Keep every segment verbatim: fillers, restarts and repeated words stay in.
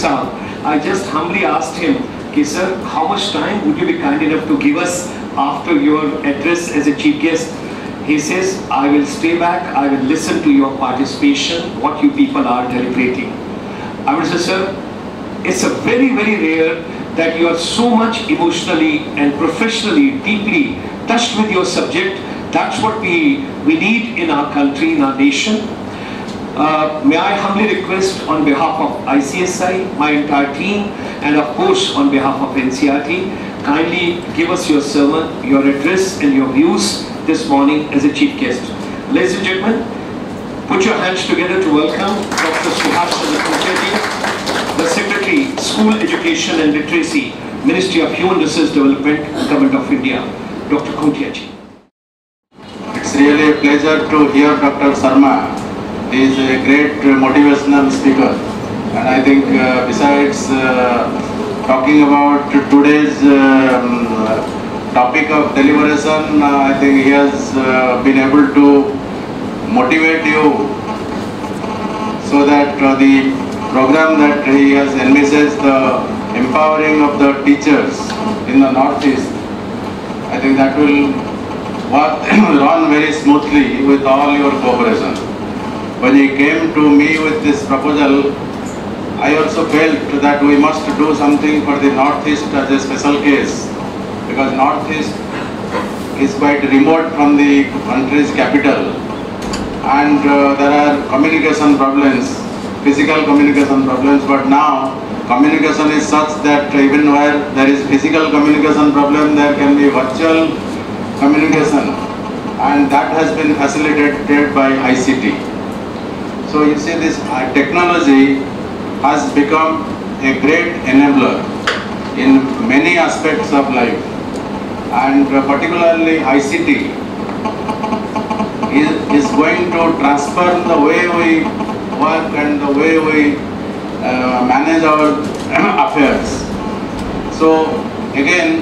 Saab, I just humbly asked him, okay, sir, how much time would you be kind enough to give us after your address as a chief guest? He says, I will stay back, I will listen to your participation, what you people are deliberating. I would say, sir, it's a very, very rare that you are so much emotionally and professionally, deeply touched with your subject. That's what we, we need in our country, in our nation. Uh, may I humbly request on behalf of I C S I, my entire team, and of course on behalf of N C R T, kindly give us your sermon, your address and your views this morning as a chief guest. Ladies and gentlemen, put your hands together to welcome Doctor Subhash Chandra Khuntia, the Secretary, School Education and Literacy, Ministry of Human Resource Development, Government of India. Doctor Khuntia ji. It's really a pleasure to hear Doctor Sarma. He is a great uh, motivational speaker, and I think uh, besides uh, talking about today's um, topic of deliberation, uh, I think he has uh, been able to motivate you so that uh, the program that he has envisaged, the empowering of the teachers in the Northeast, I think that will work, run very smoothly with all your cooperation. When he came to me with this proposal, I also felt that we must do something for the Northeast as a special case, because Northeast is quite remote from the country's capital, and uh, there are communication problems, physical communication problems, but now communication is such that even where there is physical communication problem, there can be virtual communication, and that has been facilitated by I C T. So you see, this uh, technology has become a great enabler in many aspects of life, and uh, particularly I C T is, is going to transform the way we work and the way we uh, manage our affairs. So again,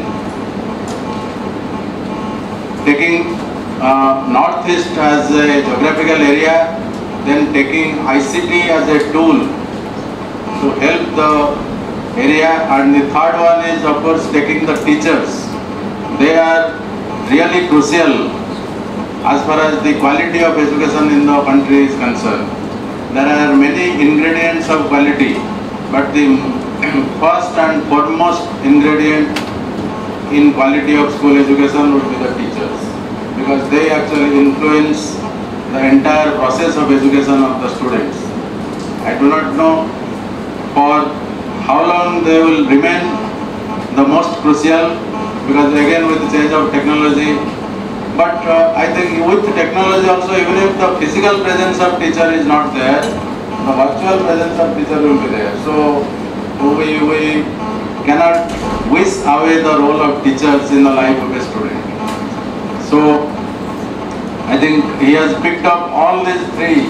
taking uh, Northeast as a geographical area, then taking I C T as a tool to help the area, and the third one is of course taking the teachers. They are really crucial as far as the quality of education in the country is concerned. There are many ingredients of quality, but the first and foremost ingredient in quality of school education would be the teachers, because they actually influence the entire process of education of the students. I do not know for how long they will remain the most crucial, because again with the change of technology, but uh, I think with technology also, even if the physical presence of teacher is not there, the virtual presence of teacher will be there. So we, we cannot wish away the role of teachers in the life of a student. So I think he has picked up all these three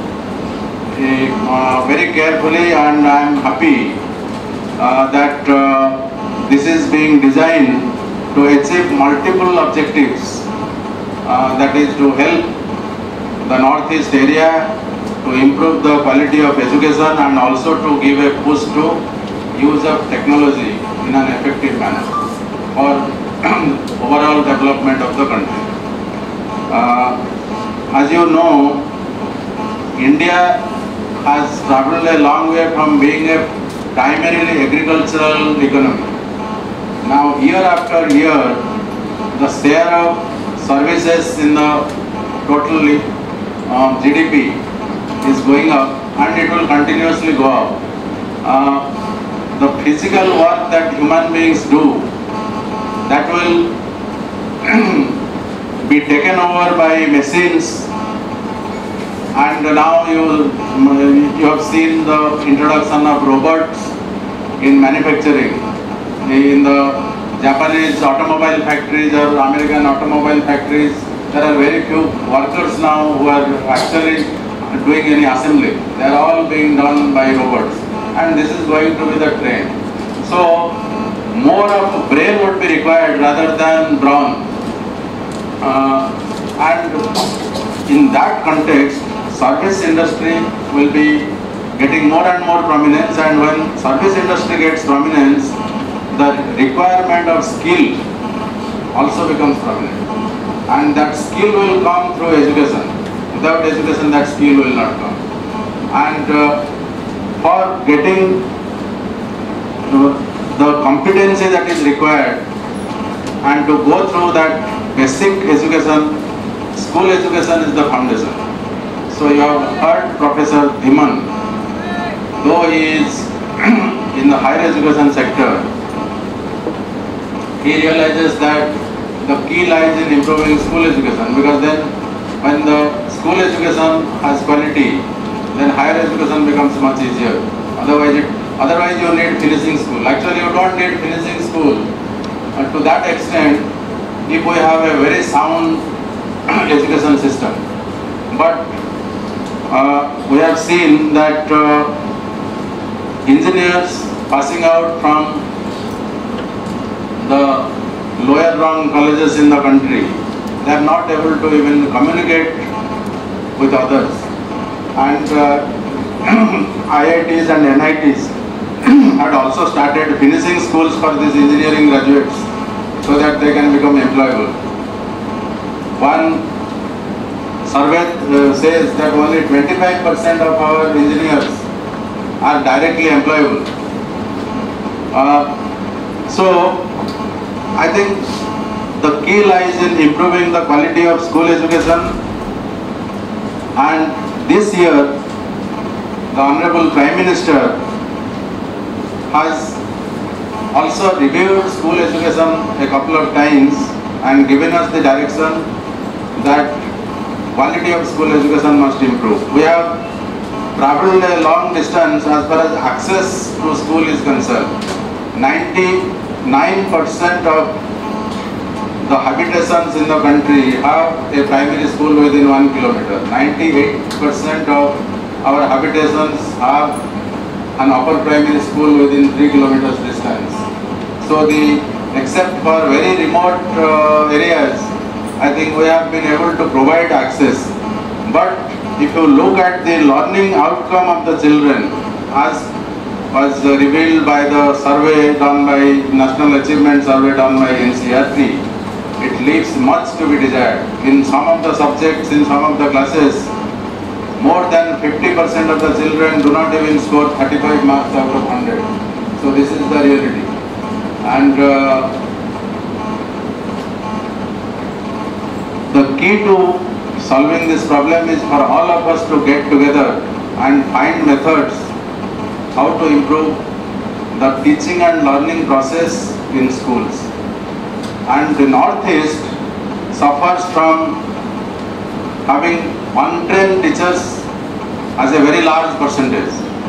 uh, very carefully, and I am happy uh, that uh, this is being designed to achieve multiple objectives. Uh, that is to help the Northeast area to improve the quality of education, and also to give a push to use of technology in an effective manner for overall development of the country. Uh, as you know, India has traveled a long way from being a primarily agricultural economy. Now, year after year, the share of services in the total uh, G D P is going up, and it will continuously go up. Uh, the physical work that human beings do, that will be taken over by machines, and now you, you have seen the introduction of robots in manufacturing. In the Japanese automobile factories or American automobile factories, there are very few workers now who are actually doing any assembly. They are all being done by robots, and this is going to be the trend. So more of brain would be required rather than brawn. Uh, and in that context, service industry will be getting more and more prominence, and when service industry gets prominence, the requirement of skill also becomes prominent. And that skill will come through education. Without education, that skill will not come. And uh, for getting uh, the competency that is required and to go through that basic education, school education is the foundation. So you have heard Professor Dhiman, though he is in the higher education sector, he realizes that the key lies in improving school education, because then when the school education has quality, then higher education becomes much easier. Otherwise, it, otherwise you need finishing school. Actually, you don't need finishing school uh, to that extent if we have a very sound education system. But uh, we have seen that uh, engineers passing out from the lower rung colleges in the country, they are not able to even communicate with others. And uh, I I Ts and N I Ts had also started finishing schools for these engineering graduates so that they can become employable. One survey uh, says that only twenty-five percent of our engineers are directly employable. Uh, so, I think the key lies in improving the quality of school education, and this year the Honorable Prime Minister has also reviewed school education a couple of times and given us the direction that quality of school education must improve. We have traveled a long distance as far as access to school is concerned. ninety-nine percent of the habitations in the country have a primary school within one kilometer. ninety-eight percent of our habitations have an upper primary school within three kilometers distance. So the, except for very remote uh, areas, I think we have been able to provide access. But if you look at the learning outcome of the children, as was revealed by the survey done by National Achievement Survey done by N C E R T, it leaves much to be desired. In some of the subjects, in some of the classes, more than fifty percent of the children do not even score thirty-five marks out of one hundred. So this is the reality. And uh, the key to solving this problem is for all of us to get together and find methods how to improve the teaching and learning process in schools. And the Northeast suffers from having untrained teachers as a very large percentage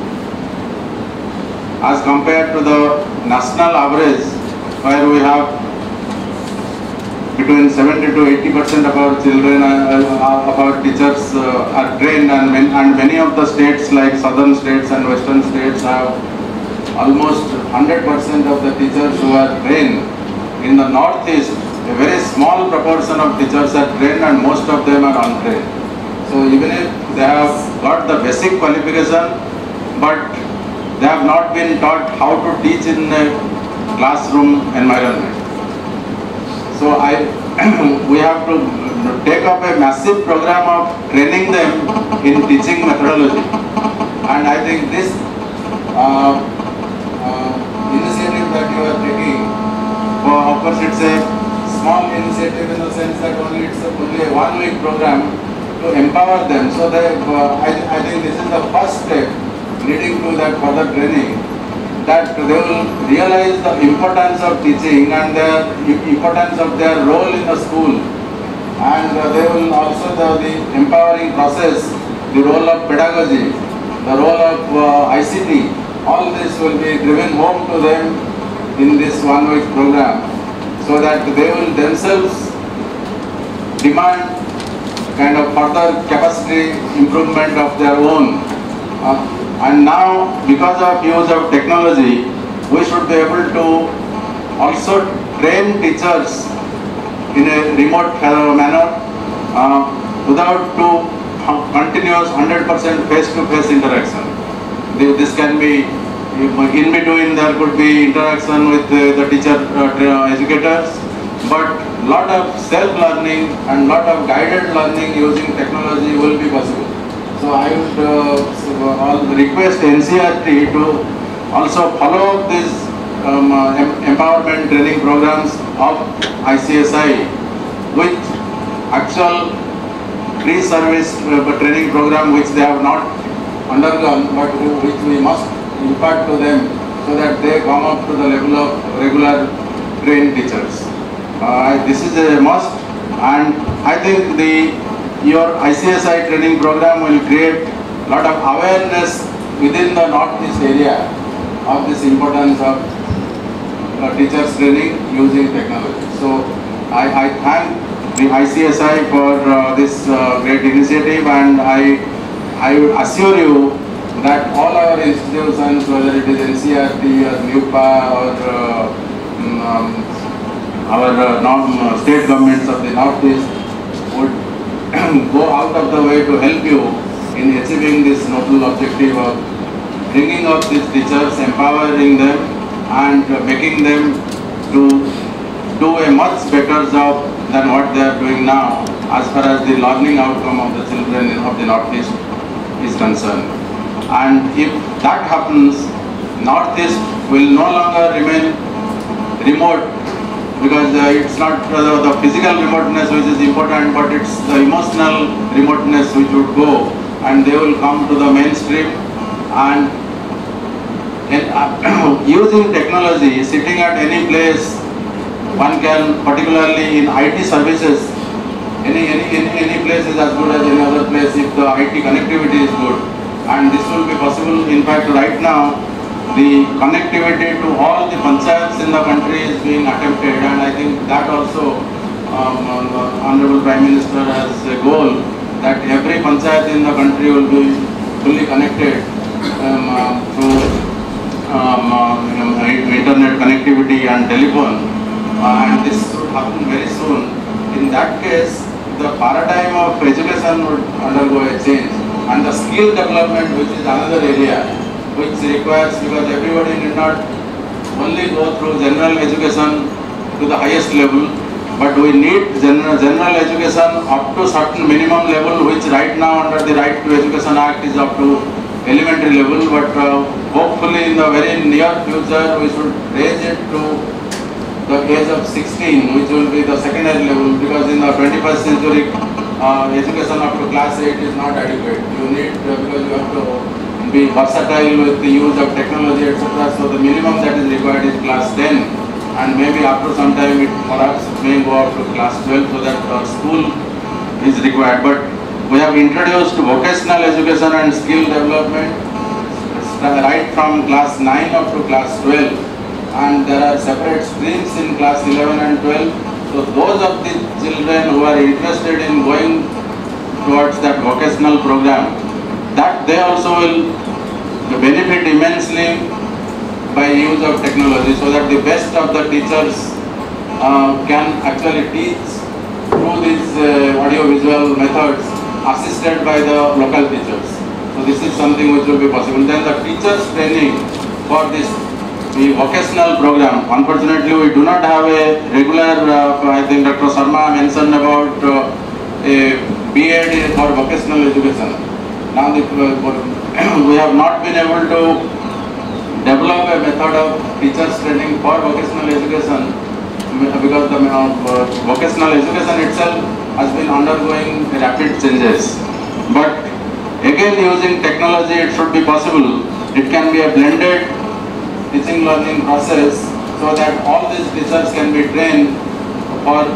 as compared to the national average, where we have between seventy to eighty percent of our children, uh, of our teachers uh, are trained, and, man and many of the states like southern states and western states have almost one hundred percent of the teachers who are trained. In the Northeast, a very small proportion of teachers are trained and most of them are untrained. So even if they have got the basic qualification, but they have not been taught how to teach in a classroom environment. So I, we have to take up a massive program of training them in teaching methodology. And I think this uh, uh, initiative that you are taking, well, of course it's a small initiative in the sense that only it's a, only a one week program to empower them. So that, uh, I, I think this is the first step leading to that further training, that they will realize the importance of teaching and the importance of their role in the school, and uh, they will also the, the empowering process, the role of pedagogy, the role of uh, I C T, all this will be driven home to them in this one week program, so that they will themselves demand kind of further capacity improvement of their own. Uh, And now, because of use of technology, we should be able to also train teachers in a remote manner uh, without to continuous one hundred percent face-to-face interaction. This can be, in between there could be interaction with the teacher uh, educators, but lot of self-learning and lot of guided learning using technology will be possible. So I would uh, request N C E R T to also follow up these um, uh, empowerment training programs of I C S I with actual pre-service uh, training program which they have not undergone, but which we must impart to them so that they come up to the level of regular trained teachers. Uh, this is a must, and I think the your I C S I training program will create a lot of awareness within the Northeast area of this importance of uh, teachers training using technology. So I, I thank the I C S I for uh, this uh, great initiative, and I, I would assure you that all our institutions, whether it is N C E R T or NUPA or uh, um, our uh, non, uh, state governments of the Northeast would go out of the way to help you in achieving this noble objective of bringing up these teachers, empowering them and uh, making them to do a much better job than what they are doing now as far as the learning outcome of the children of the Northeast is concerned. And if that happens, Northeast will no longer remain remote, because uh, it's not uh, the physical remoteness which is important, but it's the emotional remoteness which would go, and they will come to the mainstream. And, and uh, using technology, sitting at any place, one can, particularly in I T services, any, any, any, any place is as good as any other place if the I T connectivity is good. And this will be possible. In fact, right now, the connectivity to all the panchayats in the country is being attempted, and I think that also um, uh, Honorable Prime Minister has a goal that every panchayat in the country will be fully connected um, uh, through um, uh, internet connectivity and telephone, uh, and this should happen very soon. In that case, the paradigm of education would undergo a change, and the skill development, which is another area which requires, because everybody need not only go through general education to the highest level, but we need general, general education up to certain minimum level, which right now under the Right to Education Act is up to elementary level, but uh, hopefully in the very near future we should raise it to the age of sixteen, which will be the secondary level, because in the twenty-first century uh, education up to class eight is not adequate. You need, uh, because you have to be versatile with the use of technology, et cetera. So the minimum that is required is class ten, and maybe after some time it perhaps may go up to class twelve, so that uh, school is required. But we have introduced vocational education and skill development right from class nine up to class twelve, and there are separate streams in class eleven and twelve. So those of the children who are interested in going towards that vocational program, that they also will benefit immensely by use of technology, so that the best of the teachers uh, can actually teach through these uh, audio-visual methods assisted by the local teachers. So this is something which will be possible. Then the teachers training for this the vocational program, unfortunately we do not have a regular, uh, I think Doctor Sharma mentioned about uh, a B Ed for vocational education. Now the, uh, we have not been able to develop a method of teachers training for vocational education, because the uh, vocational education itself has been undergoing rapid changes. But again, using technology, it should be possible. It can be a blended teaching learning process, so that all these teachers can be trained for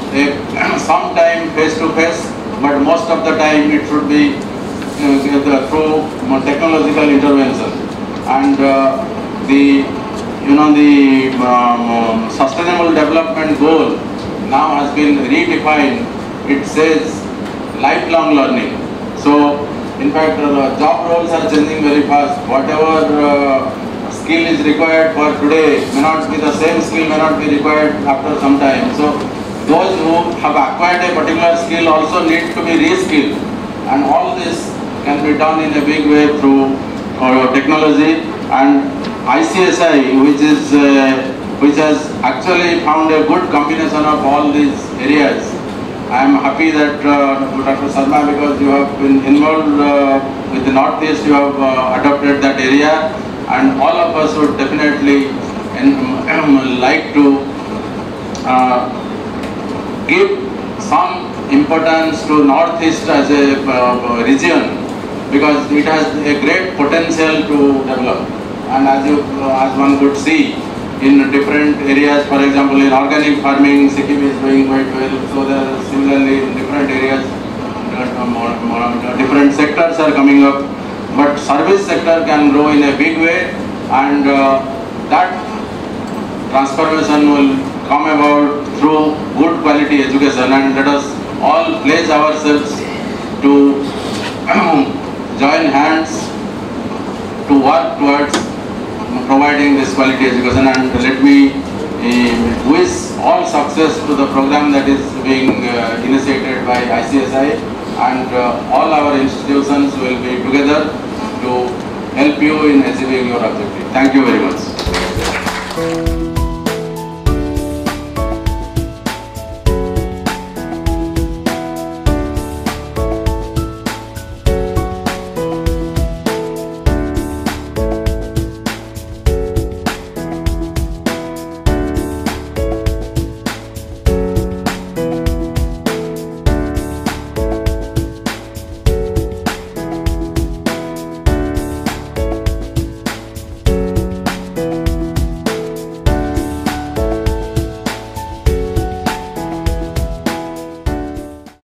a, some time face to face, but most of the time it should be uh, through technological intervention. And uh, the you know the um, sustainable development goal now has been redefined. It says lifelong learning. So in fact, uh, job roles are changing very fast. Whatever uh, skill is required for today may not be the same skill, may not be required after some time. So those who have acquired a particular skill also need to be re-skilled, and all this can be done in a big way through uh, technology, and I C S I, which is uh, which has actually found a good combination of all these areas. I am happy that uh, Doctor Sarma, because you have been involved uh, with the Northeast, you have uh, adopted that area, and all of us would definitely um, like to uh, give some importance to Northeast as a uh, region, because it has a great potential to develop. And as you, uh, as one could see, in different areas, for example, in organic farming, Sikkim is doing quite well. So there are similarly in different areas, uh, more, more, different sectors are coming up. But service sector can grow in a big way, and uh, that transformation will come about through good quality education. And let us all pledge ourselves to join hands to work towards providing this quality education. And let me uh, wish all success to the program that is being uh, initiated by I C S I, and uh, all our institutions will be together to help you in achieving your objective. Thank you very much.